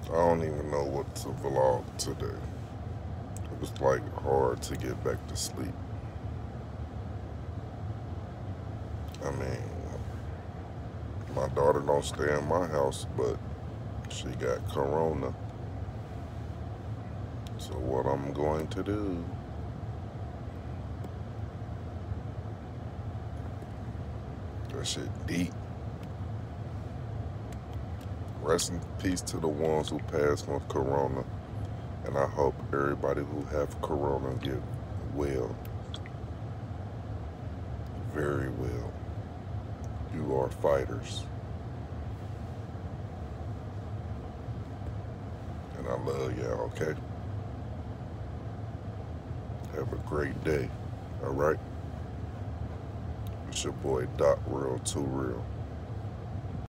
I don't even know what to vlog today. It was like hard to get back to sleep. I mean, my daughter don't stay in my house, but she got corona. So what I'm going to do, that shit deep. Rest in peace to the ones who passed with corona. And I hope everybody who have corona get well. Very well. You are fighters. And I love y'all, okay? Have a great day. Alright? It's your boy Doc Real 2 Real.